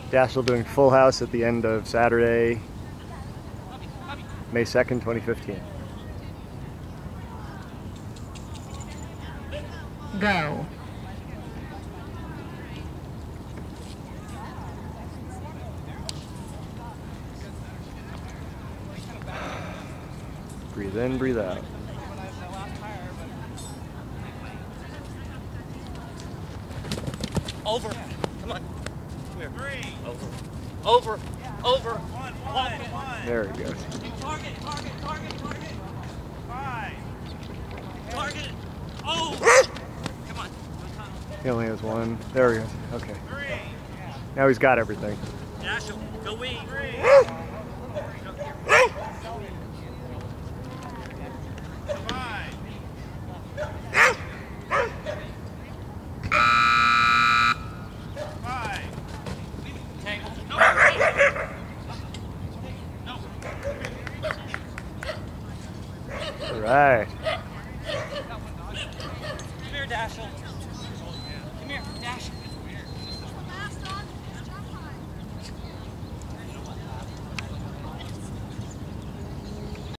Dashiell doing Full House at the end of Saturday, May 2nd, 2015. Go. Breathe in, breathe out. Over. Come on. Come here. Three. Over. Over. One. There he goes. Target. Five. Target. Oh. Come on. He only has one. There he goes. Okay. Three. Now he's got everything. Dashiell, go we. Three. Five. Tangle. No. All right. Come here, Dashiell. Come here, Dashiell.